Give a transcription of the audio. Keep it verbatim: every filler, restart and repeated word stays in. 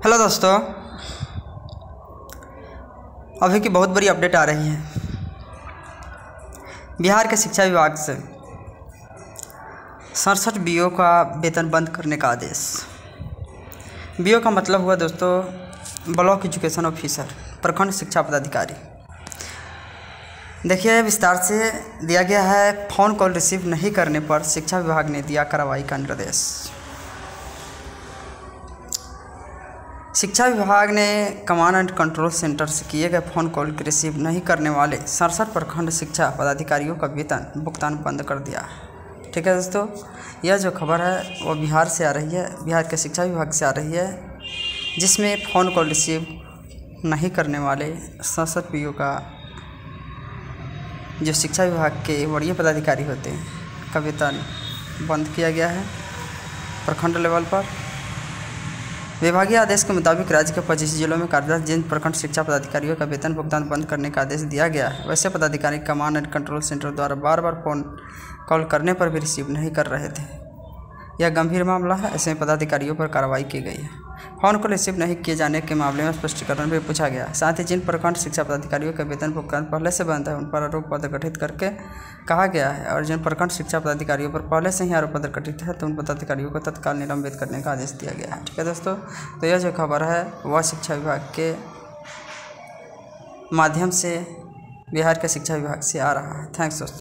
Hello दोस्तों, अभी की बहुत बड़ी अपडेट आ रही है। बिहार के शिक्षा विभाग से सड़सठ बीओ का वेतन बंद करने का आदेश। बीओ का मतलब हुआ दोस्तों ब्लॉक एजुकेशन ऑफिसर, प्रखंड शिक्षा पदाधिकारी। देखिए विस्तार से दिया गया है। फ़ोन कॉल रिसीव नहीं करने पर शिक्षा विभाग ने दिया कार्रवाई का निर्देश। शिक्षा विभाग ने कमांड एंड कंट्रोल सेंटर से किए गए फ़ोन कॉल के रिसीव नहीं करने वाले सड़सठ प्रखंड शिक्षा पदाधिकारियों का वेतन भुगतान बंद कर दिया है। ठीक है दोस्तों, यह जो खबर है वो बिहार से आ रही है, बिहार के शिक्षा विभाग से आ रही है, जिसमें फ़ोन कॉल रिसीव नहीं करने वाले सड़सठ पीओ का जो शिक्षा विभाग के वरीय पदाधिकारी होते हैं का वेतन बंद किया गया है प्रखंड लेवल पर। विभागीय आदेश के मुताबिक राज्य के पच्चीस जिलों में कार्यरत जिन प्रखंड शिक्षा पदाधिकारियों का वेतन भुगतान बंद करने का आदेश दिया गया है, वैसे पदाधिकारी कमांड एंड कंट्रोल सेंटर द्वारा बार बार फ़ोन कॉल करने पर भी रिसीव नहीं कर रहे थे। यह गंभीर मामला है, ऐसे में पदाधिकारियों पर कार्रवाई की गई है। फ़ोन को रिसीव नहीं किए जाने के मामले में स्पष्टीकरण भी पूछा गया। साथ ही जिन प्रखंड शिक्षा पदाधिकारियों का वेतन भुगतान पहले से बंद है उन पर आरोप पत्र गठित करके कहा गया है, और जिन प्रखंड शिक्षा पदाधिकारियों पर पहले से ही आरोप पत्र गठित है तो उन पदाधिकारियों को तत्काल निलंबित करने का आदेश दिया गया है। ठीक है दोस्तों, तो यह जो खबर है वह शिक्षा विभाग के माध्यम से बिहार के शिक्षा विभाग से आ रहा है। थैंक्स दोस्तों।